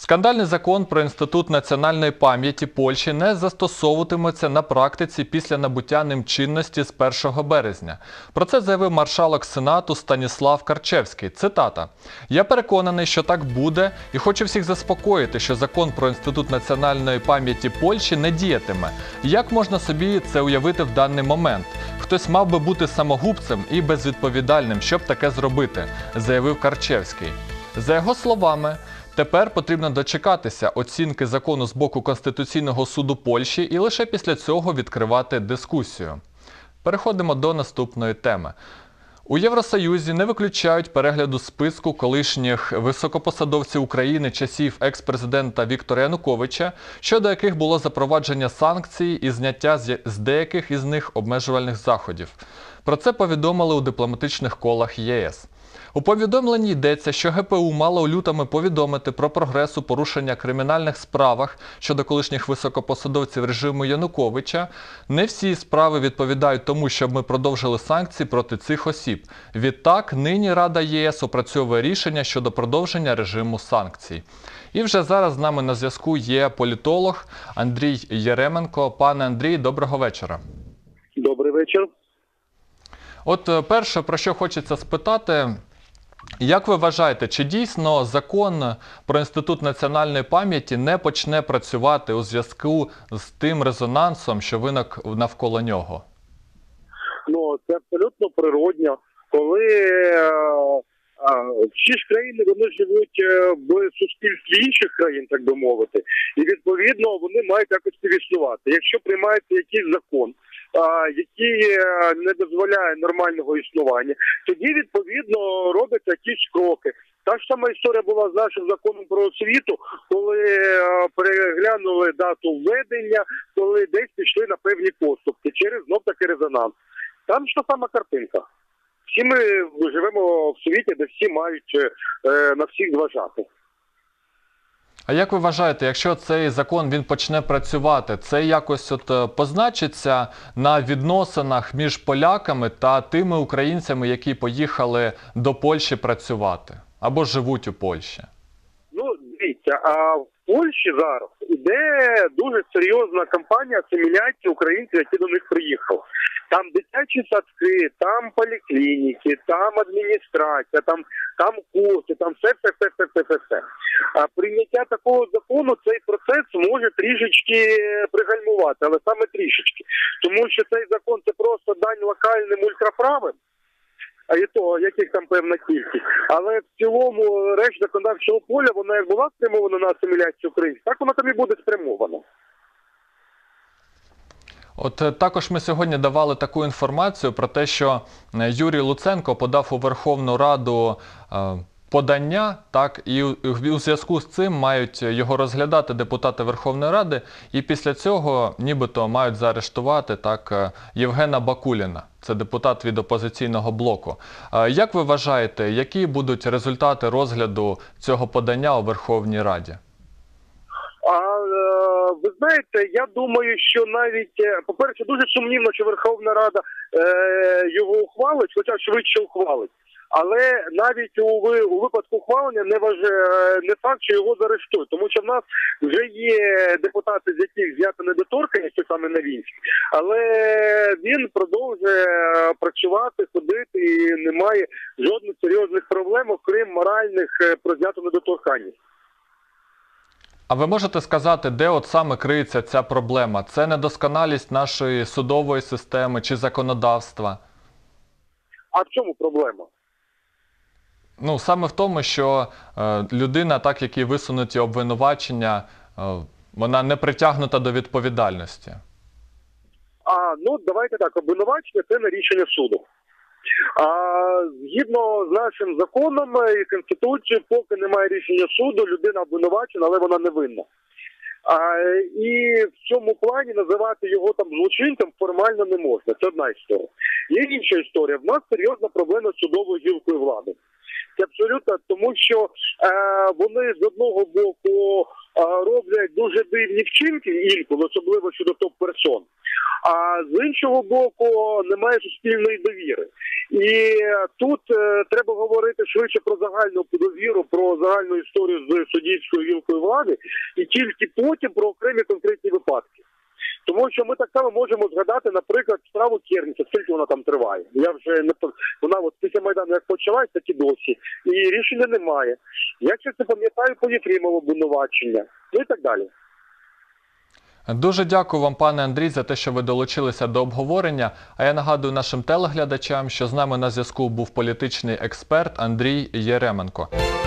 Скандальний закон про Інститут національної пам'яті Польщі не застосовуватиметься на практиці після набуття ним чинності з 1 березня. Про це заявив маршалок Сенату Станіслав Карчевський. Цитата. «Я переконаний, що так буде і хочу всіх заспокоїти, що закон про Інститут національної пам'яті Польщі не діятиме. Як можна собі це уявити в даний момент? Хтось мав би бути самогубцем і безвідповідальним, щоб таке зробити», – заявив Карчевський. За його словами, тепер потрібно дочекатися оцінки закону з боку Конституційного суду Польщі і лише після цього відкривати дискусію. Переходимо до наступної теми. У Євросоюзі не виключають перегляду списку колишніх високопосадовців України часів екс-президента Віктора Януковича, щодо яких було запровадження санкцій і зняття з деяких із них обмежувальних заходів. Про це повідомили у дипломатичних колах ЄС. У повідомленні йдеться, що ГПУ мало у лютому повідомити про прогрес у порушення кримінальних справах щодо колишніх високопосадовців режиму Януковича. Не всі справи відповідають тому, щоб ми продовжили санкції проти цих осіб. Відтак, нині Рада ЄС опрацьовує рішення щодо продовження режиму санкцій. І вже зараз з нами на зв'язку є політолог Андрій Єременко. Пане Андрій, доброго вечора. Добрий вечір. От перше, про що хочеться спитати, як ви вважаєте, чи дійсно закон про Інститут національної пам'яті не почне працювати у зв'язку з тим резонансом, що виник навколо нього? Ну, це абсолютно природньо. Коли всі ж країни, вони живуть в суспільстві інших країн, так би мовити, і відповідно вони мають якось співіснувати. Якщо приймається якийсь закон, який не дозволяє нормального існування, тоді відповідно робляться якісь кроки. Та ж сама історія була з нашим законом про освіту, коли переглянули дату введення, коли десь пішли на певні поступки через знов-таки резонанс. Там ж та сама картинка. Всі ми живемо в світі, де всі мають на всіх зважати. А як ви вважаєте, якщо цей закон він почне працювати, це якось позначиться на відносинах між поляками та тими українцями, які поїхали до Польщі працювати або живуть у Польщі? Ну, дивіться, а в Польщі зараз іде дуже серйозна кампанія асиміляції українців, які до них приїхали. Там дитячі садки, там поліклініки, там адміністрація, там курси, там все. А прийняття такого закону, цей процес може трішечки пригальмувати, але саме трішечки. Тому що цей закон – це просто дань локальним ультраправим, а і то, яких там певна кількість. Але в цілому решта законодавчого поля, вона як була спрямована на асиміляцію українців, так вона там і буде спрямована. От також ми сьогодні давали таку інформацію про те, що Юрій Луценко подав у Верховну Раду подання, так, і у зв'язку з цим мають його розглядати депутати Верховної Ради, і після цього нібито мають заарештувати так Євгена Бакуліна, це депутат від опозиційного блоку. Як ви вважаєте, які будуть результати розгляду цього подання у Верховній Раді? Ви знаєте, я думаю, що навіть, по-перше, дуже сумнівно, що Верховна Рада його ухвалить, хоча швидше ухвалить. Але навіть у випадку ухвалення не факт, що його заарештують. Тому що в нас вже є депутати, з яких знята недоторканність, саме Новинський, але він продовжує працювати, ходити і немає жодних серйозних проблем, окрім моральних, про зняту недоторканність. А ви можете сказати, де от саме криється ця проблема? Це недосконалість нашої судової системи чи законодавства? А в чому проблема? Ну, саме в тому, що людина, так як і висунуті обвинувачення, вона не притягнута до відповідальності. Ну, давайте так, обвинувачення – це на рішення суду. Згідно з нашим законом і Конституцією, поки немає рішення суду, людина обвинувачена, але вона невинна. І в цьому плані називати його там злочинцем формально не можна. Це одна історія. Є інша історія. В нас серйозна проблема з судовою гілкою влади. Це абсолютно тому, що вони з одного боку роблять дуже дивні вчинки інколи, особливо щодо топ-персон. А з іншого боку немає суспільної довіри. І тут треба говорити швидше про загальну підозру, про загальну історію з суддівською гілкою влади, і тільки потім про окремі конкретні випадки. Тому що ми так само можемо згадати, наприклад, справу Кернеса, скільки вона там триває. Я вже не вона от після Майдану як почалась, так і досі. І рішення немає. Я чесно пам'ятаю по Єфремову обвинувачення, ну і так далі. Дуже дякую вам, пане Андрій, за те, що ви долучилися до обговорення. А я нагадую нашим телеглядачам, що з нами на зв'язку був політичний експерт Андрій Єременко.